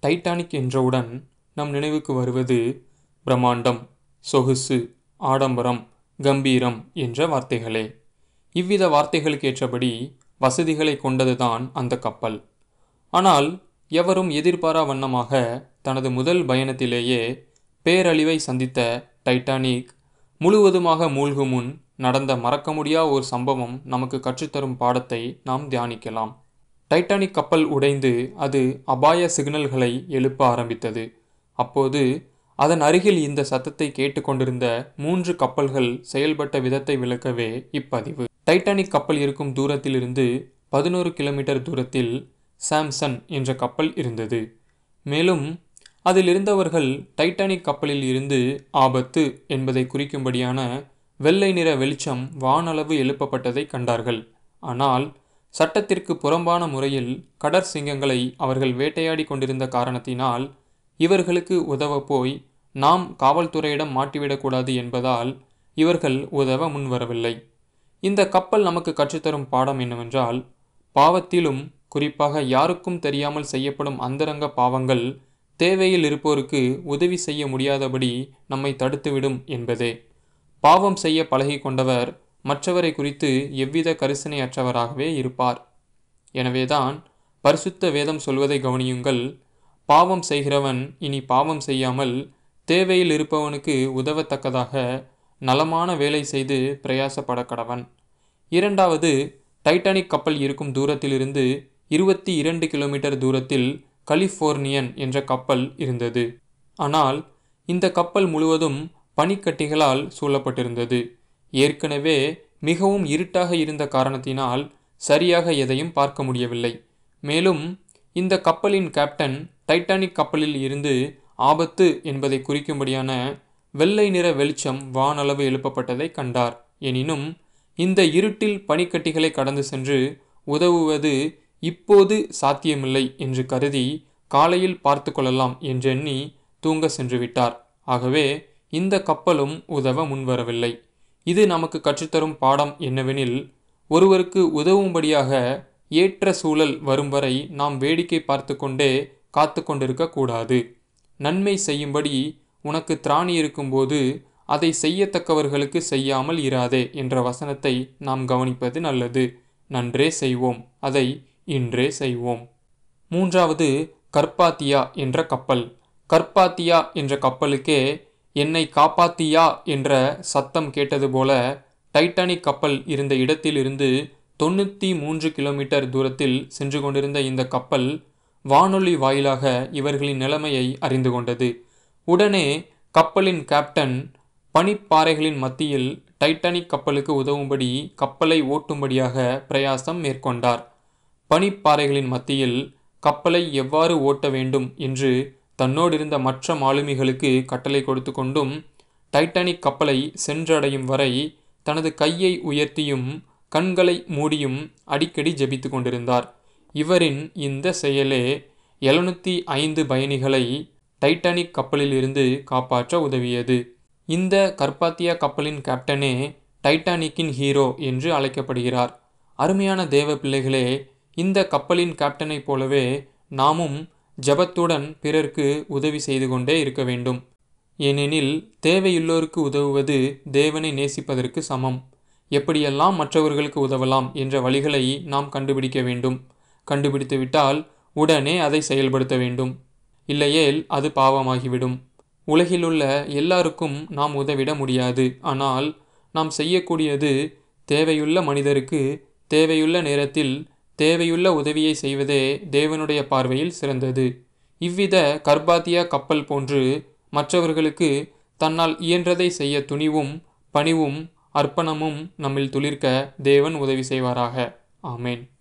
Titanic என்றவுடன் நம் நினைவுக்கு வருவது பிரம்மாண்டம், சொகுசு, ஆடம்பரம், கம்பீரம் என்ற வார்த்தைகளே. இவ்வித வார்த்தைகளுக்கு ஏற்றபடி வசதிகளை கொண்டதுதான் அந்த கப்பல். ஆனால் எவரும் எதிர்பாரா வண்ணமாக தனது முதல் பயணத்திலேயே பேரழிவை சந்தித்த டைட்டானிக் முழுவதுமாக மூழ்கும் முன் நடந்த மறக்க முடியா ஒரு சம்பவம் நமக்கு கற்றுத்தரும் பாடத்தை நாம் தியானிக்கலாம். டைட்டானிக் கப்பல் உடைந்து அது அபாய சிக்னல்களை எழுப்ப ஆரம்பித்தது. அப்போது அதன் அருகில் இந்த சத்தத்தை கேட்டுக்கொண்டிருந்த 3 கப்பல்கள் செயல்பட்ட விதத்தை விளக்கவே இப்பதிவு. டைட்டானிக் கப்பல் இருக்கும் தூரத்திலிருந்து 11 கிலோமீட்டர் தூரத்தில் சாம்சன் என்ற கப்பல் இருந்தது. மேலும் அதில் இருந்தவர்கள் டைட்டானிக் கப்பலில் இருந்து ஆபத்து என்பதை குறிக்கும்படியான வெள்ளை நிற வெளிச்சம் வானளவு எழுப்பப்பட்டதை கண்டார்கள். ஆனால் சட்டத்திற்கு புறம்பான முறையில் கடற்சிங்கங்களை அவர்கள் வேட்டையாடி கொண்டிருந்த காரணத்தினால் இவர்களுக்கு உதவ போய் நாம் காவல்துறையிடம் மாட்டிவிடக்கூடாது என்பதால் இவர்கள் உதவ முன்வரவில்லை. இந்த கப்பல் நமக்கு கற்றுத்தரும் பாடம் என்னவென்றால், பாவத்திலும் குறிப்பாக யாருக்கும் தெரியாமல் செய்யப்படும் அந்தரங்க பாவங்கள் தேவையில் இருப்போருக்கு உதவி செய்ய முடியாதபடி நம்மை தடுத்துவிடும் என்பதே. பாவம் செய்ய பழகி கொண்டவர் மற்றவரை குறித்து எவ்வித கரிசனையற்றவராகவே இருப்பார். எனவேதான் பரிசுத்த வேதம் சொல்வதை கவனியுங்கள். பாவம் செய்கிறவன் இனி பாவம் செய்யாமல் தேவையில் இருப்பவனுக்கு உதவத்தக்கதாக நலமான வேலை செய்து பிரயாசப்பட கடவன். இரண்டாவது, டைட்டானிக் கப்பல் இருக்கும் தூரத்திலிருந்து 22 கிலோமீட்டர் தூரத்தில் கலிஃபோர்னியன் என்ற கப்பல் இருந்தது. ஆனால் இந்த கப்பல் முழுவதும் பனிக்கட்டிகளால் சூழப்பட்டிருந்தது. ஏற்கனவே மிகவும் இருட்டாக இருந்த காரணத்தினால் சரியாக எதையும் பார்க்க முடியவில்லை. மேலும் இந்த கப்பலின் கேப்டன் டைட்டானிக் கப்பலில் இருந்து ஆபத்து என்பதை குறிக்கும்படியான வெள்ளை நிற வெளிச்சம் வானளவு எழுப்பப்பட்டதை கண்டார். எனினும் இந்த இருட்டில் பனிக்கட்டிகளை கடந்து சென்று உதவுவது இப்போது சாத்தியமில்லை என்று கருதி காலையில் பார்த்து கொள்ளலாம் என்றெண்ணி தூங்க சென்று விட்டார். ஆகவே இந்த கப்பலும் உதவ முன்வரவில்லை. இது நமக்கு கற்றுத்தரும் பாடம் என்னவெனில், ஒருவருக்கு உதவும்படியாக ஏற்ற சூழல் வரும் வரை நாம் வேடிக்கை பார்த்து கொண்டே காத்து கொண்டிருக்க கூடாது. நன்மை செய்யும்படி உனக்கு திராணி இருக்கும்போது அதை செய்யத்தக்கவர்களுக்கு செய்யாமல் இராதே என்ற வசனத்தை நாம் கவனிப்பது நல்லது. நன்றே செய்வோம், அதை இன்றே செய்வோம். மூன்றாவது, கர்பாத்தியா என்ற கப்பல். கர்பாத்தியா என்ற கப்பலுக்கே என்னை காப்பாத்தியா என்ற சத்தம் கேட்டது போல டைட்டானிக் கப்பல் இருந்த இடத்திலிருந்து 93 கிலோமீட்டர் தூரத்தில் சென்று கொண்டிருந்த இந்த கப்பல் வானொலி வாயிலாக இவர்களின் நிலைமையை அறிந்து கொண்டது. உடனே கப்பலின் கேப்டன் பனிப்பாறைகளின் மத்தியில் டைட்டானிக் கப்பலுக்கு உதவும்படி கப்பலை ஓட்டும்படியாக பிரயாசம் மேற்கொண்டார். பனிப்பாறைகளின் மத்தியில் கப்பலை எவ்வாறு ஓட்ட வேண்டும் என்று தன்னோடிருந்த மற்ற மாலுமிகளுக்கு கட்டளை கொடுத்து கொண்டும் டைட்டானிக் கப்பலை சென்றடையும் வரை தனது கையை உயர்த்தியும் கண்களை மூடியும் அடிக்கடி ஜெபித்து கொண்டிருந்தார். இவரின் இந்த செயலே 705 பயணிகளை டைட்டானிக் கப்பலில் இருந்து காப்பாற்ற உதவியது. இந்த கர்பாத்தியா கப்பலின் கேப்டனே டைட்டானிக்கின் ஹீரோ என்று அழைக்கப்படுகிறார். அருமையான தேவ பிள்ளைகளே, இந்த கப்பலின் கேப்டனை போலவே நாமும் ஜபத்துடன் பிறர்க்கு உதவி செய்து கொண்டே இருக்க வேண்டும். ஏனெனில் தேவையுள்ளோருக்கு உதவுவது தேவனை நேசிப்பதற்கு சமம். எப்படியெல்லாம் மற்றவர்களுக்கு உதவலாம் என்ற வழிகளை நாம் கண்டுபிடிக்க வேண்டும். கண்டுபிடித்துவிட்டால் உடனே அதை செயல்படுத்த வேண்டும். இல்லையேல் அது பாவமாகிவிடும். உலகிலுள்ள எல்லாருக்கும் நாம் உதவிட முடியாது. ஆனால் நாம் செய்யக்கூடியது தேவையுள்ள மனிதருக்கு தேவையுள்ள நேரத்தில் தேவையுள்ள உதவியை செய்வதே தேவனுடைய பார்வையில் சிறந்தது. இவ்வித கர்பாத்தியா கப்பல் போன்று மற்றவர்களுக்கு தன்னால் இயன்றதை செய்ய துணிவும் பணிவும் அர்ப்பணமும் நம்மில் துளிர்க்க தேவன் உதவி செய்வாராக. ஆமேன்.